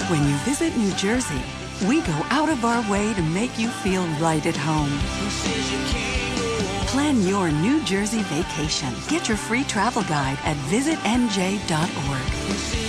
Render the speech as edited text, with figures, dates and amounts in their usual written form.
When you visit New Jersey, we go out of our way to make you feel right at home. Plan your New Jersey vacation. Get your free travel guide at visitnj.org.